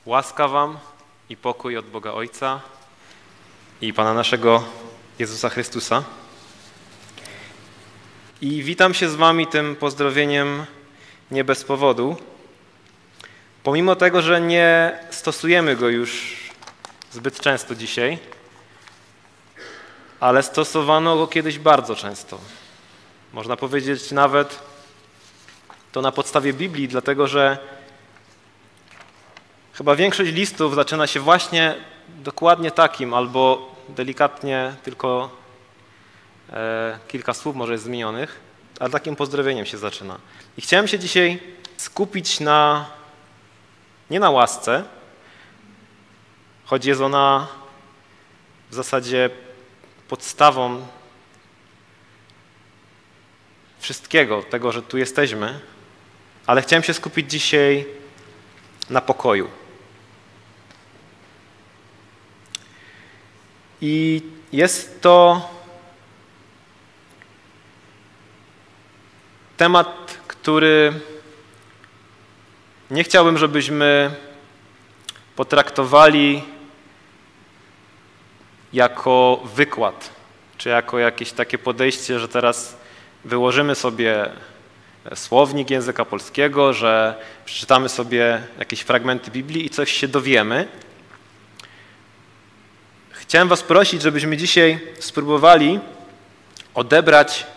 Łaska wam i pokój od Boga Ojca i Pana naszego Jezusa Chrystusa. I witam się z wami tym pozdrowieniem nie bez powodu, pomimo tego, że nie stosujemy go już zbyt często dzisiaj, ale stosowano go kiedyś bardzo często. Można powiedzieć nawet to na podstawie Biblii, dlatego że chyba większość listów zaczyna się właśnie dokładnie takim, albo delikatnie tylko kilka słów może jest zmienionych, ale takim pozdrowieniem się zaczyna. I chciałem się dzisiaj skupić nie na łasce, choć jest ona w zasadzie podstawą wszystkiego, tego, że tu jesteśmy, ale chciałem się skupić dzisiaj na pokoju. I jest to temat, który nie chciałbym, żebyśmy potraktowali jako wykład, czy jako jakieś takie podejście, że teraz wyłożymy sobie słownik języka polskiego, że przeczytamy sobie jakieś fragmenty Biblii i coś się dowiemy. Chciałem was prosić, żebyśmy dzisiaj spróbowali odebrać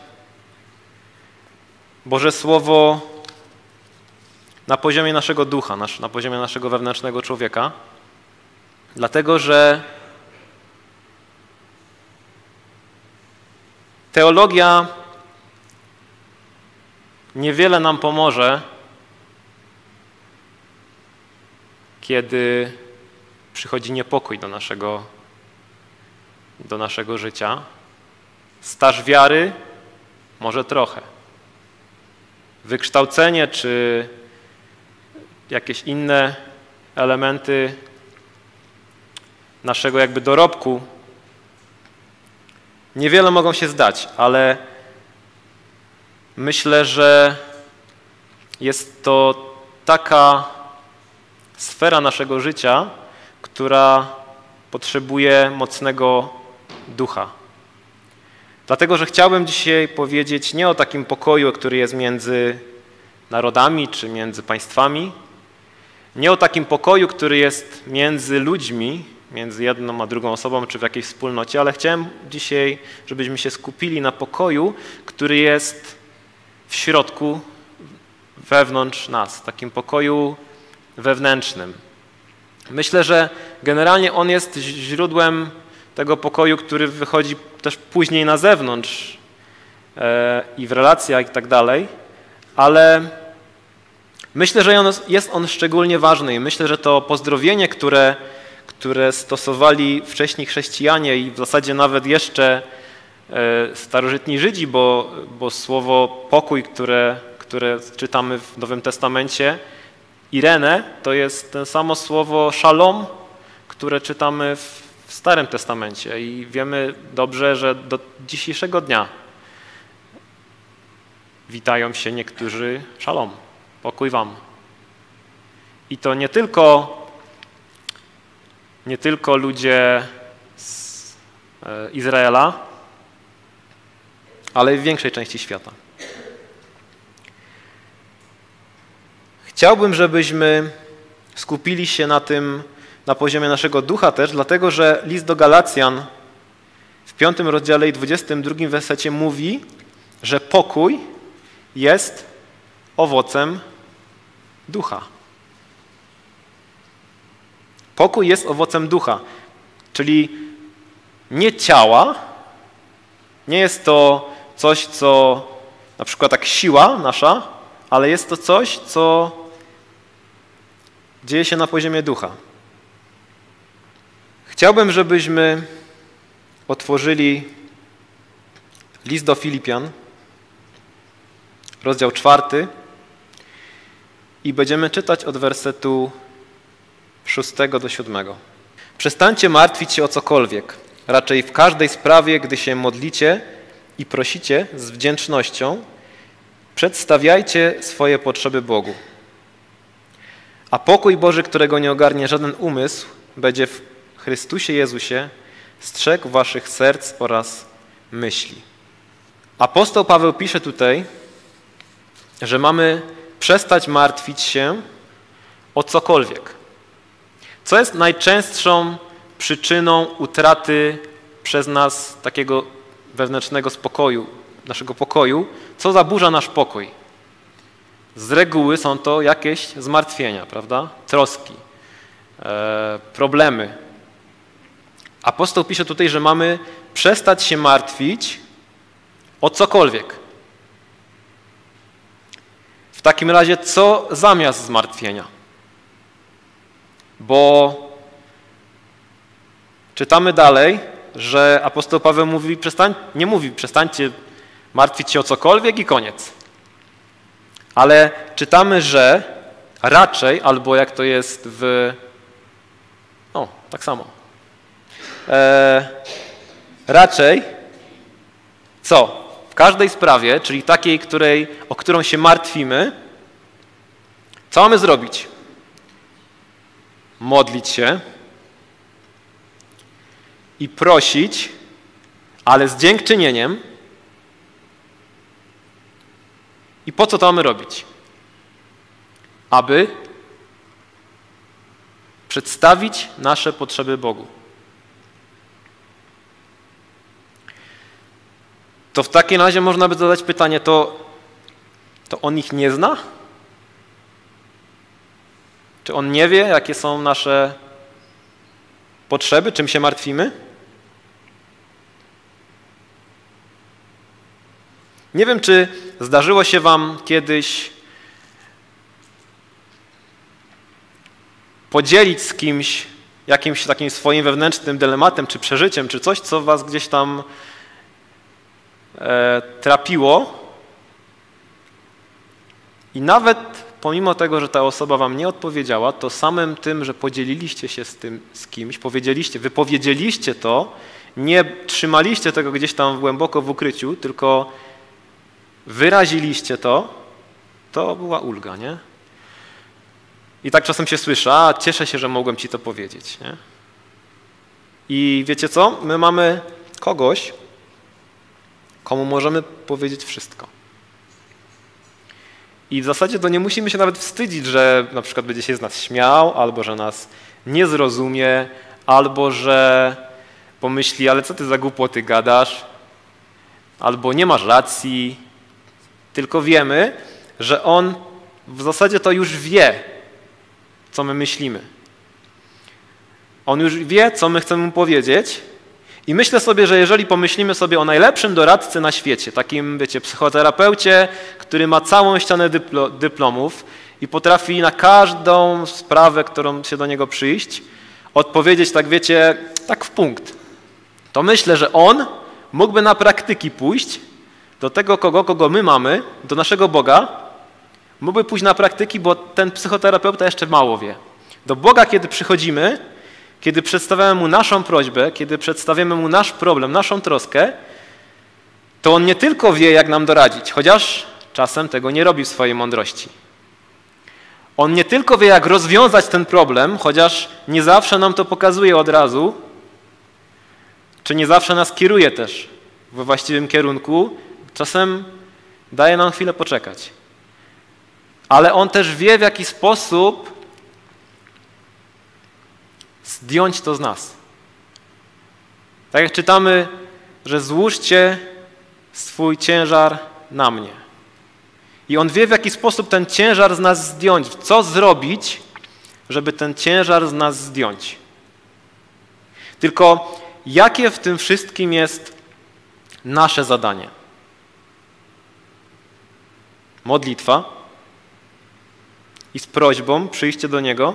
Boże Słowo na poziomie naszego ducha, na poziomie naszego wewnętrznego człowieka, dlatego że teologia niewiele nam pomoże, kiedy przychodzi niepokój do naszego życia. Staż wiary może trochę. Wykształcenie czy jakieś inne elementy naszego jakby dorobku niewiele mogą się zdać, ale myślę, że jest to taka sfera naszego życia, która potrzebuje mocnego ducha. Dlatego, że chciałbym dzisiaj powiedzieć nie o takim pokoju, który jest między narodami czy między państwami, nie o takim pokoju, który jest między ludźmi, między jedną a drugą osobą czy w jakiejś wspólnocie, ale chciałem dzisiaj, żebyśmy się skupili na pokoju, który jest w środku, wewnątrz nas, takim pokoju wewnętrznym. Myślę, że generalnie on jest źródłem tego pokoju, który wychodzi też później na zewnątrz i w relacjach i tak dalej, ale myślę, że jest on szczególnie ważny i myślę, że to pozdrowienie, które stosowali wcześniej chrześcijanie i w zasadzie nawet jeszcze starożytni Żydzi, bo słowo pokój, które czytamy w Nowym Testamencie, Irene, to jest to samo słowo shalom, które czytamy w Starym Testamencie i wiemy dobrze, że do dzisiejszego dnia witają się niektórzy shalom, pokój wam. I to nie tylko ludzie z Izraela, ale i w większej części świata. Chciałbym, żebyśmy skupili się na poziomie naszego ducha też, dlatego że list do Galacjan w 5 rozdziale i 22 wersecie mówi, że pokój jest owocem ducha. Pokój jest owocem ducha, czyli nie ciała, nie jest to coś, co na przykład tak siła nasza, ale jest to coś, co dzieje się na poziomie ducha. Chciałbym, żebyśmy otworzyli list do Filipian, rozdział 4 i będziemy czytać od wersetu 6 do 7. Przestańcie martwić się o cokolwiek, raczej w każdej sprawie, gdy się modlicie i prosicie z wdzięcznością, przedstawiajcie swoje potrzeby Bogu. A pokój Boży, którego nie ogarnie żaden umysł, będzie w Chrystusie Jezusie strzegł waszych serc oraz myśli. Apostoł Paweł pisze tutaj, że mamy przestać martwić się o cokolwiek. Co jest najczęstszą przyczyną utraty przez nas takiego wewnętrznego spokoju, naszego pokoju? Co zaburza nasz pokój? Z reguły są to jakieś zmartwienia, prawda? Troski, problemy. Apostoł pisze tutaj, że mamy przestać się martwić o cokolwiek. W takim razie co zamiast zmartwienia? Bo czytamy dalej, że apostoł Paweł nie mówi przestańcie martwić się o cokolwiek i koniec. Ale czytamy, że raczej, albo jak to jest tak samo. Raczej co? W każdej sprawie, czyli takiej, o którą się martwimy, co mamy zrobić? Modlić się i prosić, ale z dziękczynieniem. I po co to mamy robić? Aby przedstawić nasze potrzeby Bogu. To w takim razie można by zadać pytanie, to On ich nie zna? Czy On nie wie, jakie są nasze potrzeby, czym się martwimy? Nie wiem, czy zdarzyło się wam kiedyś podzielić z kimś jakimś takim swoim wewnętrznym dylematem, czy przeżyciem, czy coś, co was gdzieś tam trapiło. I nawet pomimo tego, że ta osoba wam nie odpowiedziała, to samym tym, że podzieliliście się z kimś, wypowiedzieliście to, nie trzymaliście tego gdzieś tam głęboko w ukryciu, tylko wyraziliście to była ulga, nie? I tak czasem się słyszy, cieszę się, że mogłem ci to powiedzieć, nie? I wiecie co? My mamy kogoś, komu możemy powiedzieć wszystko. I w zasadzie to nie musimy się nawet wstydzić, że na przykład będzie się z nas śmiał, albo że nas nie zrozumie, albo że pomyśli, ale co ty za głupoty gadasz, albo nie masz racji. Tylko wiemy, że On w zasadzie to już wie, co my myślimy. On już wie, co my chcemy Mu powiedzieć i myślę sobie, że jeżeli pomyślimy sobie o najlepszym doradcy na świecie, takim, wiecie, psychoterapeucie, który ma całą ścianę dyplomów i potrafi na każdą sprawę, którą się do niego przyjść, odpowiedzieć, tak wiecie, tak w punkt, to myślę, że on mógłby na praktyki pójść do tego, kogo my mamy, do naszego Boga, mógłby pójść na praktyki, bo ten psychoterapeuta jeszcze mało wie. Do Boga, kiedy przychodzimy, kiedy przedstawiamy Mu naszą prośbę, kiedy przedstawiamy Mu nasz problem, naszą troskę, to On nie tylko wie, jak nam doradzić, chociaż czasem tego nie robi w swojej mądrości. On nie tylko wie, jak rozwiązać ten problem, chociaż nie zawsze nam to pokazuje od razu, czy nie zawsze nas kieruje też we właściwym kierunku, czasem daje nam chwilę poczekać. Ale On też wie, w jaki sposób zdjąć to z nas. Tak jak czytamy, że złóżcie swój ciężar na mnie. I On wie, w jaki sposób ten ciężar z nas zdjąć. Co zrobić, żeby ten ciężar z nas zdjąć. Tylko jakie w tym wszystkim jest nasze zadanie? Modlitwa i z prośbą przyjście do Niego.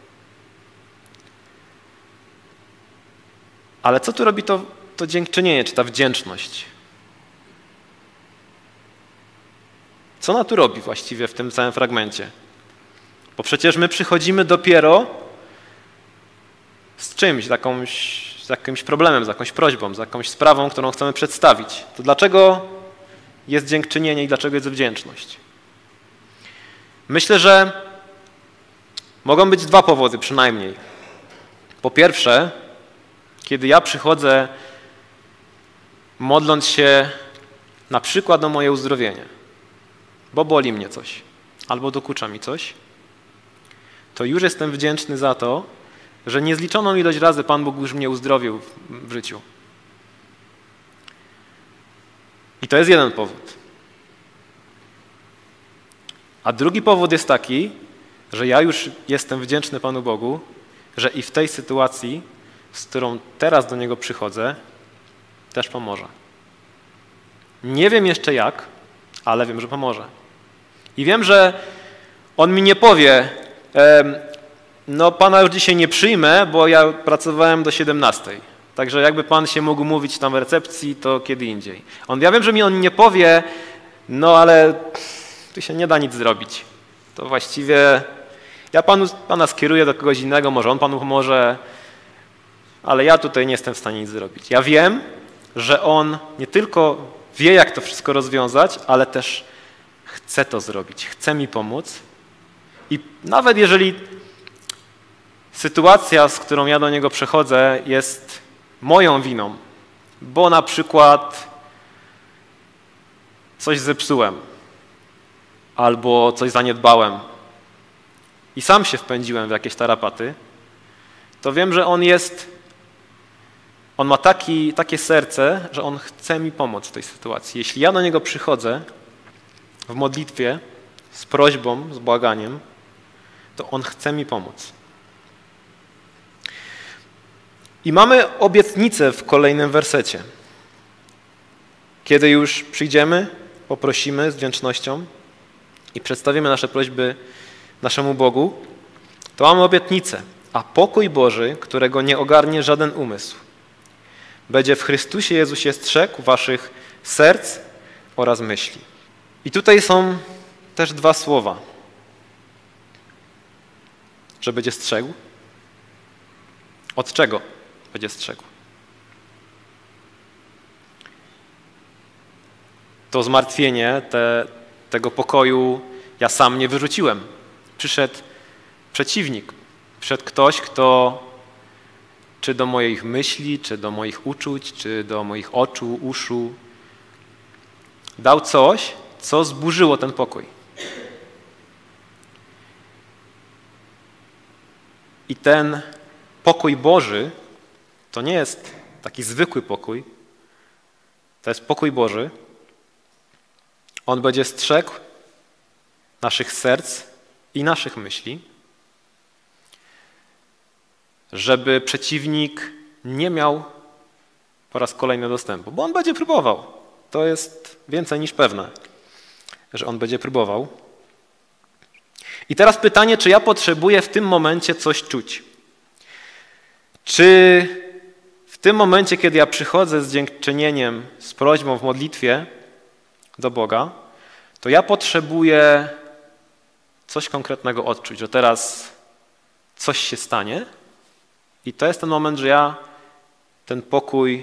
Ale co tu robi to dziękczynienie, czy ta wdzięczność? Co ona tu robi właściwie w tym całym fragmencie? Bo przecież my przychodzimy dopiero z czymś, z jakimś problemem, z jakąś prośbą, z jakąś sprawą, którą chcemy przedstawić. To dlaczego jest dziękczynienie i dlaczego jest wdzięczność? Myślę, że Mogą być dwa powody przynajmniej. Po pierwsze, kiedy ja przychodzę modląc się na przykład o moje uzdrowienie, bo boli mnie coś, albo dokucza mi coś, to już jestem wdzięczny za to, że niezliczoną ilość razy Pan Bóg już mnie uzdrowił w życiu. I to jest jeden powód. A drugi powód jest taki, że ja już jestem wdzięczny Panu Bogu, że i w tej sytuacji, z którą teraz do Niego przychodzę, też pomoże. Nie wiem jeszcze jak, ale wiem, że pomoże. I wiem, że On mi nie powie, no Pana już dzisiaj nie przyjmę, bo ja pracowałem do 17. Także jakby Pan się mógł mówić tam w recepcji, to kiedy indziej. Ja wiem, że mi On nie powie, no ale tu się nie da nic zrobić. To właściwie ja Pana skieruję do kogoś innego, może On Panu pomoże, ale ja tutaj nie jestem w stanie nic zrobić. Ja wiem, że On nie tylko wie, jak to wszystko rozwiązać, ale też chce to zrobić, chce mi pomóc. I nawet jeżeli sytuacja, z którą ja do Niego przychodzę, jest moją winą, bo na przykład coś zepsułem albo coś zaniedbałem i sam się wpędziłem w jakieś tarapaty, to wiem, że On ma takie serce, że On chce mi pomóc w tej sytuacji. Jeśli ja do Niego przychodzę w modlitwie z prośbą, z błaganiem, to On chce mi pomóc. I mamy obietnicę w kolejnym wersecie. Kiedy już przyjdziemy, poprosimy z wdzięcznością i przedstawimy nasze prośby naszemu Bogu, to mamy obietnicę. A pokój Boży, którego nie ogarnie żaden umysł, będzie w Chrystusie Jezusie strzegł waszych serc oraz myśli. I tutaj są też dwa słowa. Że będzie strzegł. Od czego będzie strzegł? To zmartwienie tego pokoju ja sam nie wyrzuciłem. Przyszedł przeciwnik. Przyszedł ktoś, kto czy do moich myśli, czy do moich uczuć, czy do moich oczu, uszu dał coś, co zburzyło ten pokój. I ten pokój Boży to nie jest taki zwykły pokój, to jest pokój Boży. On będzie strzegł naszych serc i naszych myśli, żeby przeciwnik nie miał po raz kolejny dostępu, bo on będzie próbował. To jest więcej niż pewne, że on będzie próbował. I teraz pytanie, czy ja potrzebuję w tym momencie coś czuć? Czy w tym momencie, kiedy ja przychodzę z dziękczynieniem, z prośbą w modlitwie do Boga, to ja potrzebuję coś konkretnego odczuć, że teraz coś się stanie i to jest ten moment, że ja ten pokój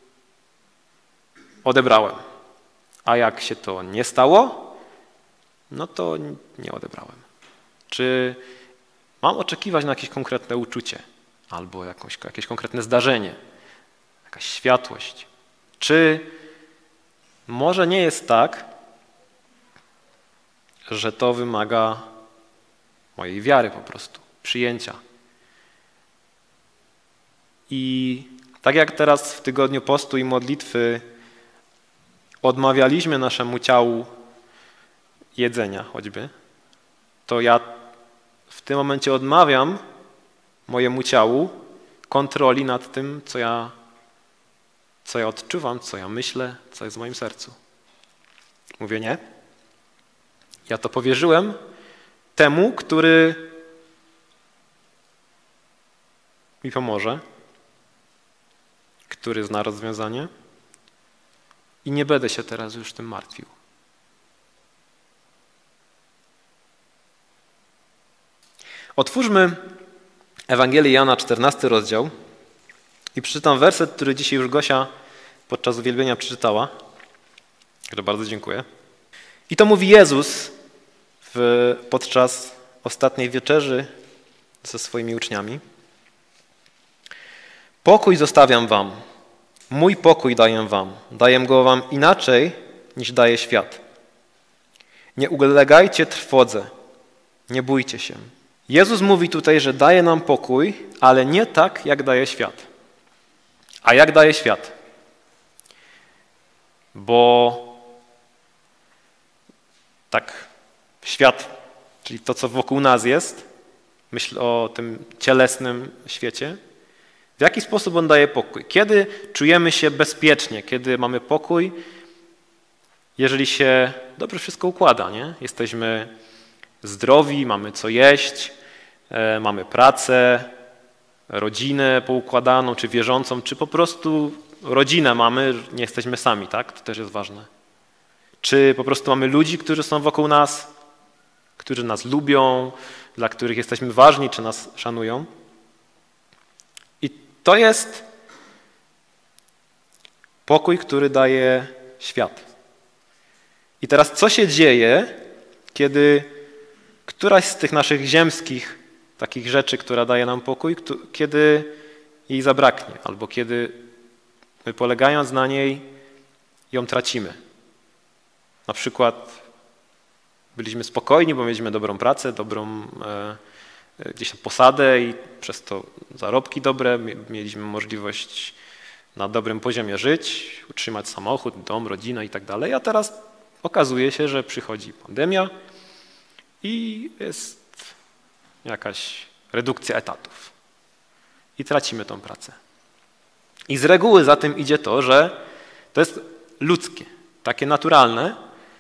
odebrałem. A jak się to nie stało, no to nie odebrałem. Czy mam oczekiwać na jakieś konkretne uczucie albo jakieś konkretne zdarzenie, jakaś światłość? Czy może nie jest tak, że to wymaga mojej wiary po prostu, przyjęcia? I tak jak teraz w tygodniu postu i modlitwy odmawialiśmy naszemu ciału jedzenia choćby, to ja w tym momencie odmawiam mojemu ciału kontroli nad tym, co ja odczuwam, co ja myślę, co jest w moim sercu. Mówię nie. Ja to powierzyłem temu, który mi pomoże, który zna rozwiązanie i nie będę się teraz już tym martwił. Otwórzmy Ewangelię Jana, 14 rozdział i przeczytam werset, który dzisiaj już Gosia podczas uwielbienia przeczytała, że bardzo dziękuję. I to mówi Jezus podczas ostatniej wieczerzy ze swoimi uczniami. Pokój zostawiam wam, mój pokój daję wam. Daję go wam inaczej, niż daje świat. Nie ulegajcie trwodze, nie bójcie się. Jezus mówi tutaj, że daje nam pokój, ale nie tak, jak daje świat. A jak daje świat? Bo tak świat, czyli to, co wokół nas jest, myśl o tym cielesnym świecie, w jaki sposób on daje pokój? Kiedy czujemy się bezpiecznie, kiedy mamy pokój, jeżeli się dobrze wszystko układa, nie? Jesteśmy zdrowi, mamy co jeść, mamy pracę, rodzinę poukładaną, czy wierzącą, czy po prostu rodzinę mamy, nie jesteśmy sami, tak? To też jest ważne. Czy po prostu mamy ludzi, którzy są wokół nas, którzy nas lubią, dla których jesteśmy ważni, czy nas szanują. I to jest pokój, który daje świat. I teraz co się dzieje, kiedy któraś z tych naszych ziemskich takich rzeczy, która daje nam pokój, kiedy jej zabraknie, albo kiedy my polegając na niej ją tracimy. Na przykład byliśmy spokojni, bo mieliśmy dobrą pracę, dobrą gdzieś tam posadę i przez to zarobki dobre, mieliśmy możliwość na dobrym poziomie żyć, utrzymać samochód, dom, rodzinę i tak dalej, a teraz okazuje się, że przychodzi pandemia i jest jakaś redukcja etatów i tracimy tą pracę. I z reguły za tym idzie to, że to jest ludzkie, takie naturalne.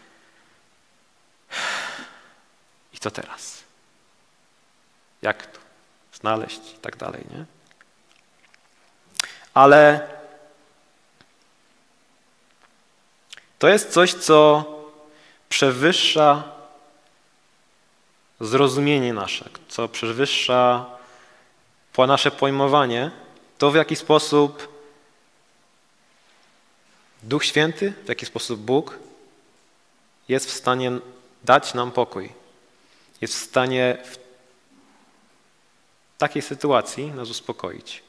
I co teraz? Jak to znaleźć i tak dalej, nie? Ale to jest coś, co przewyższa zrozumienie nasze, co przewyższa nasze pojmowanie, to w jaki sposób Duch Święty, w jaki sposób Bóg jest w stanie dać nam pokój. Jest w stanie w takiej sytuacji nas uspokoić.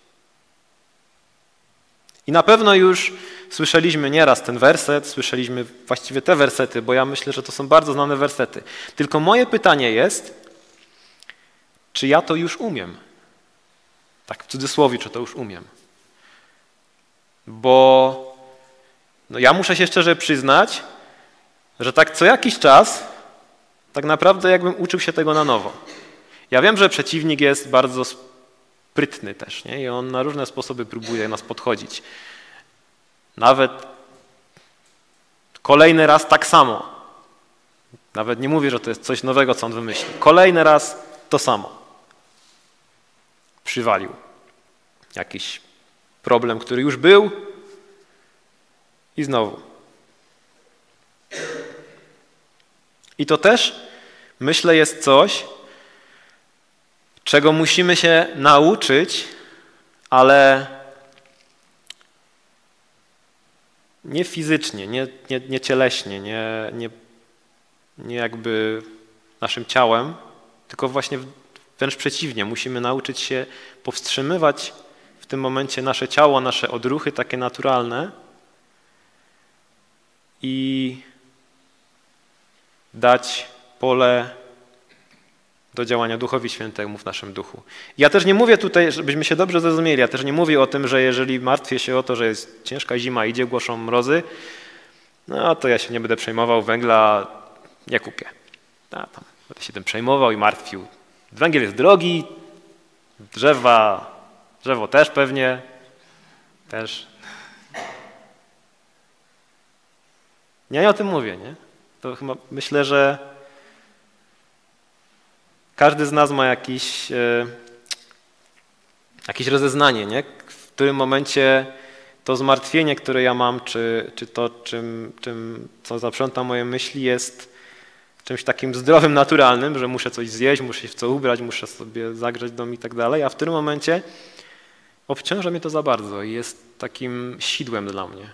I na pewno już słyszeliśmy nieraz ten werset, słyszeliśmy właściwie te wersety, bo ja myślę, że to są bardzo znane wersety. Tylko moje pytanie jest, czy ja to już umiem? Tak w cudzysłowie, czy to już umiem? Bo ja muszę się szczerze przyznać, że tak co jakiś czas tak naprawdę jakbym uczył się tego na nowo. Ja wiem, że przeciwnik jest bardzo sprytny też, nie? I on na różne sposoby próbuje nas podchodzić. Nawet kolejny raz tak samo. Nawet nie mówię, że to jest coś nowego, co on wymyśli. Kolejny raz to samo. Przywalił jakiś problem, który już był i znowu. I to też, myślę, jest coś, czego musimy się nauczyć, ale nie fizycznie, nie cieleśnie, nie jakby naszym ciałem, tylko właśnie wręcz przeciwnie. Musimy nauczyć się powstrzymywać w tym momencie nasze ciało, nasze odruchy takie naturalne i dać pole do działania Duchowi Świętemu w naszym duchu. Ja też nie mówię tutaj, żebyśmy się dobrze zrozumieli, ja też nie mówię o tym, że jeżeli martwię się o to, że jest ciężka zima, idzie, głoszą mrozy, no to ja się nie będę przejmował, węgla nie kupię. Tam będę się tym przejmował i martwił. Węgiel jest drogi, drzewo też pewnie, też. Ja nie o tym mówię, nie? To chyba myślę, że każdy z nas ma jakieś rozeznanie, nie? W którym momencie to zmartwienie, które ja mam, czy to, co zaprząta moje myśli, jest czymś takim zdrowym, naturalnym, że muszę coś zjeść, muszę się w co ubrać, muszę sobie zagrzać dom i tak dalej, a w którym momencie obciąża mnie to za bardzo i jest takim sidłem dla mnie.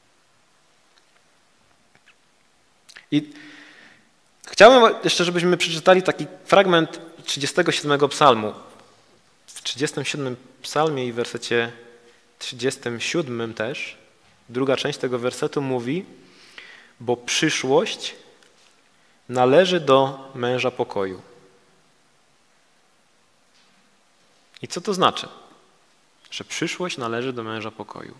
I chciałbym jeszcze, żebyśmy przeczytali taki fragment 37 psalmu. W 37 psalmie i w wersecie 37 też, druga część tego wersetu mówi: bo przyszłość należy do męża pokoju. I co to znaczy? Że przyszłość należy do męża pokoju.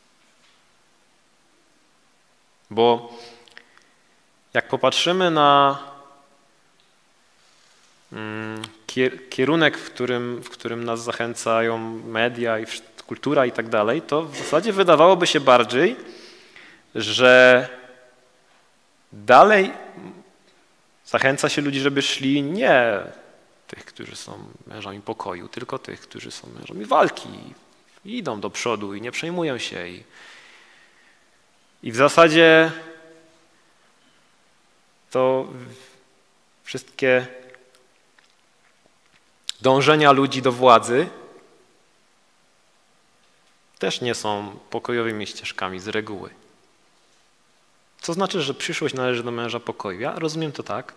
Bo jak popatrzymy na kierunek, w którym nas zachęcają media i kultura i tak dalej, to w zasadzie wydawałoby się bardziej, że dalej zachęca się ludzi, żeby szli nie tych, którzy są mężami pokoju, tylko tych, którzy są mężami walki. I idą do przodu i nie przejmują się. I w zasadzie to wszystkie dążenia ludzi do władzy też nie są pokojowymi ścieżkami z reguły. Co znaczy, że przyszłość należy do męża pokoju? Ja rozumiem to tak,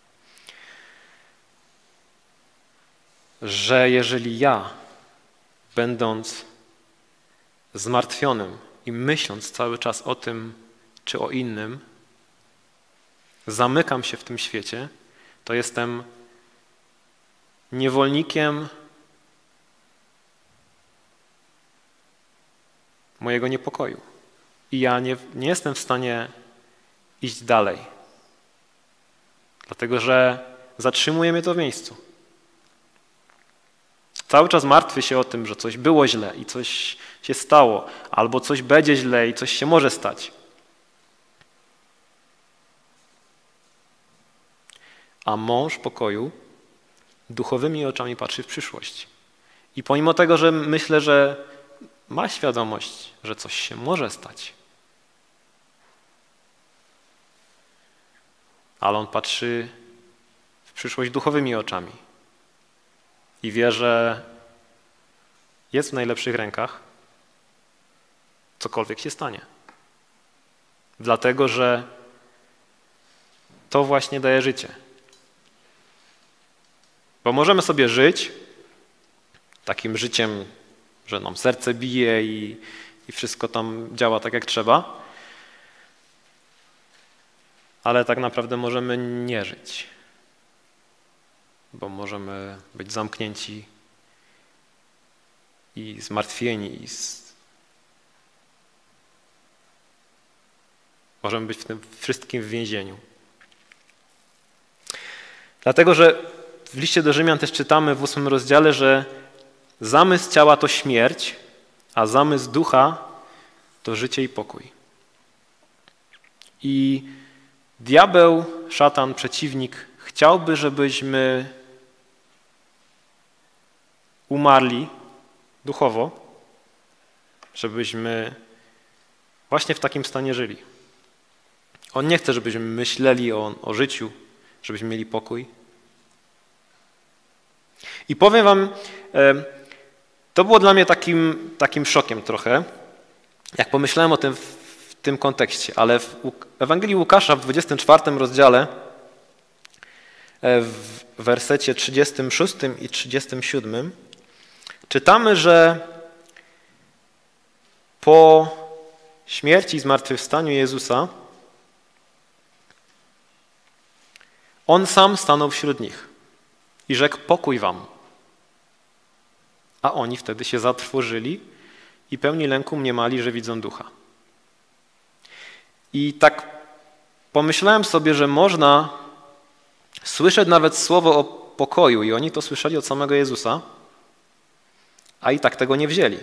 że jeżeli ja, będąc zmartwionym i myśląc cały czas o tym czy o innym, zamykam się w tym świecie, to jestem niewolnikiem mojego niepokoju. I ja nie jestem w stanie iść dalej, dlatego że zatrzymuje mnie to w miejscu. Cały czas martwię się o tym, że coś było źle i coś się stało, albo coś będzie źle i coś się może stać. A mąż pokoju duchowymi oczami patrzy w przyszłość. I pomimo tego, że myślę, że ma świadomość, że coś się może stać, ale on patrzy w przyszłość duchowymi oczami i wie, że jest w najlepszych rękach, cokolwiek się stanie. Dlatego, że to właśnie daje życie. Bo możemy sobie żyć takim życiem, że nam serce bije i wszystko tam działa tak, jak trzeba, ale tak naprawdę możemy nie żyć, bo możemy być zamknięci i zmartwieni. Możemy być w tym wszystkim w więzieniu. Dlatego, że w liście do Rzymian też czytamy w 8 rozdziale, że zamysł ciała to śmierć, a zamysł ducha to życie i pokój. I diabeł, szatan, przeciwnik chciałby, żebyśmy umarli duchowo, żebyśmy właśnie w takim stanie żyli. On nie chce, żebyśmy myśleli o życiu, żebyśmy mieli pokój. I powiem wam, to było dla mnie takim szokiem trochę, jak pomyślałem o tym w tym kontekście, ale w Ewangelii Łukasza w 24 rozdziale, w wersecie 36 i 37 czytamy, że po śmierci i zmartwychwstaniu Jezusa On sam stanął wśród nich i rzekł: pokój wam. A oni wtedy się zatrwożyli i pełni lęku mniemali, że widzą ducha. I tak pomyślałem sobie, że można słyszeć nawet słowo o pokoju i oni to słyszeli od samego Jezusa, a i tak tego nie wzięli.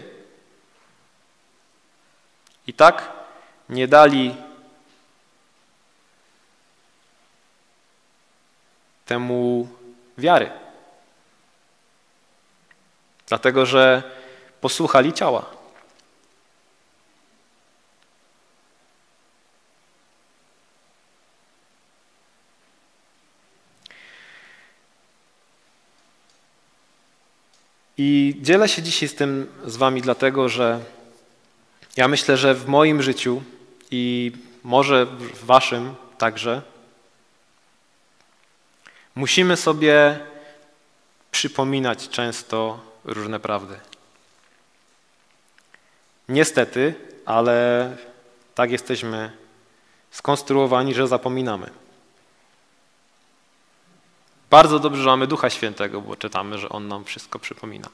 I tak nie dali temu wiary. Dlatego, że posłuchali ciała. I dzielę się dzisiaj z tym z wami dlatego, że ja myślę, że w moim życiu i może w waszym także musimy sobie przypominać często różne prawdy. Niestety, ale tak jesteśmy skonstruowani, że zapominamy. Bardzo dobrze, że mamy Ducha Świętego, bo czytamy, że On nam wszystko przypomina.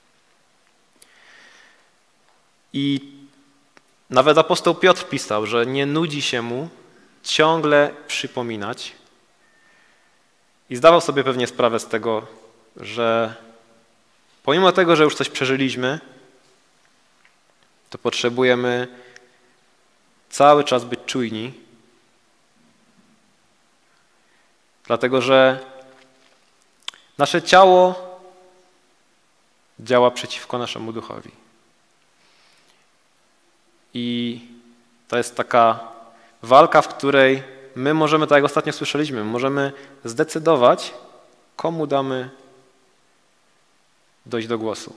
I nawet apostoł Piotr pisał, że nie nudzi się mu ciągle przypominać i zdawał sobie pewnie sprawę z tego, że pomimo tego, że już coś przeżyliśmy, to potrzebujemy cały czas być czujni, dlatego że nasze ciało działa przeciwko naszemu duchowi. I to jest taka walka, w której my możemy, tak jak ostatnio słyszeliśmy, możemy zdecydować, komu damy dojść do głosu.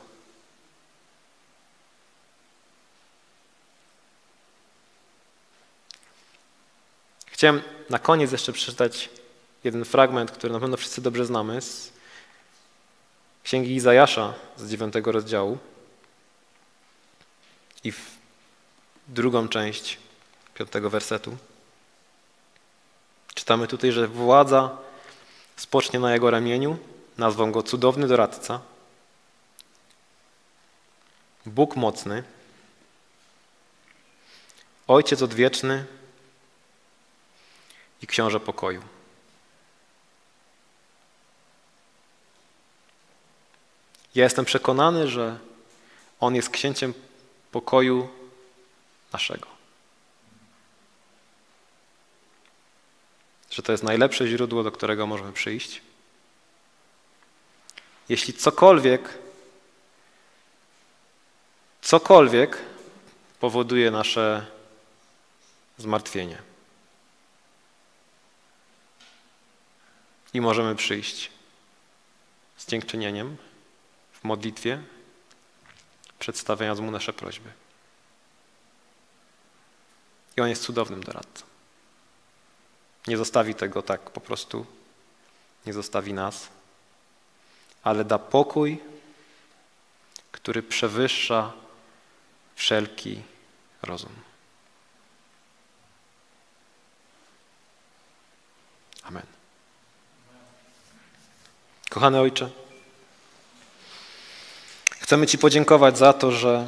Chciałem na koniec jeszcze przeczytać jeden fragment, który na pewno wszyscy dobrze znamy, z Księgi Izajasza z 9 rozdziału i w drugą część 5 wersetu. Czytamy tutaj, że władza spocznie na jego ramieniu, nazwą go cudowny doradca, Bóg mocny, Ojciec odwieczny i Książę pokoju. Ja jestem przekonany, że On jest księciem pokoju naszego. Że to jest najlepsze źródło, do którego możemy przyjść. Jeśli cokolwiek powoduje nasze zmartwienie. I możemy przyjść z dziękczynieniem w modlitwie, przedstawiając Mu nasze prośby. I On jest cudownym doradcą. Nie zostawi tego tak po prostu, nie zostawi nas, ale da pokój, który przewyższa wszelki rozum. Amen. Kochany Ojcze, chcemy Ci podziękować za to, że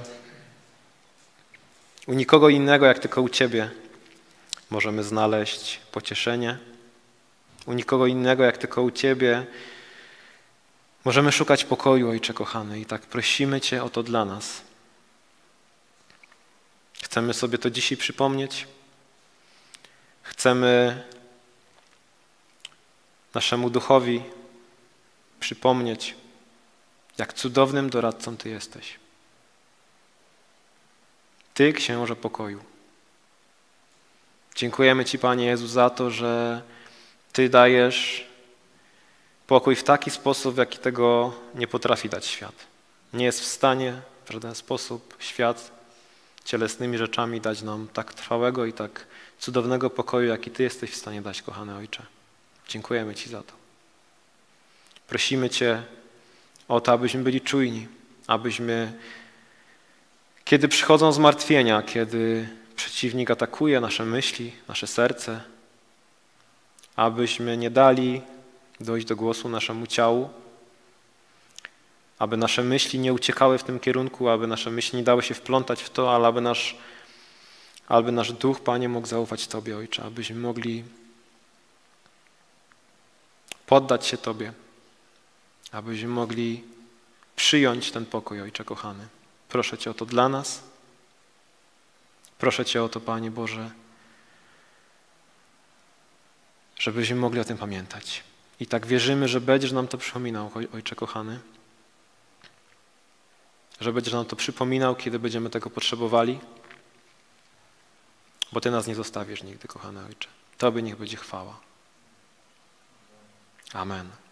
u nikogo innego, jak tylko u Ciebie, możemy znaleźć pocieszenie. U nikogo innego, jak tylko u Ciebie, możemy szukać pokoju, Ojcze kochany. I tak prosimy Cię o to dla nas. Chcemy sobie to dzisiaj przypomnieć. Chcemy naszemu duchowi przypomnieć, jak cudownym doradcą Ty jesteś. Ty, Księże pokoju. Dziękujemy Ci, Panie Jezu, za to, że Ty dajesz pokój w taki sposób, w jaki tego nie potrafi dać świat. Nie jest w stanie w żaden sposób świat cielesnymi rzeczami dać nam tak trwałego i tak cudownego pokoju, jaki Ty jesteś w stanie dać, kochany Ojcze. Dziękujemy Ci za to. Prosimy Cię o to, abyśmy byli czujni, abyśmy, kiedy przychodzą zmartwienia, kiedy przeciwnik atakuje nasze myśli, nasze serce, abyśmy nie dali dojść do głosu naszemu ciału, aby nasze myśli nie uciekały w tym kierunku, aby nasze myśli nie dały się wplątać w to, ale aby nasz duch, Panie, mógł zaufać Tobie, Ojcze, abyśmy mogli poddać się Tobie, abyśmy mogli przyjąć ten pokój, Ojcze kochany. Proszę Cię o to dla nas. Proszę Cię o to, Panie Boże, żebyśmy mogli o tym pamiętać. I tak wierzymy, że będziesz nam to przypominał, Ojcze kochany. Że będziesz nam to przypominał, kiedy będziemy tego potrzebowali. Bo Ty nas nie zostawisz nigdy, kochany Ojcze. Tobie niech będzie chwała. Amen.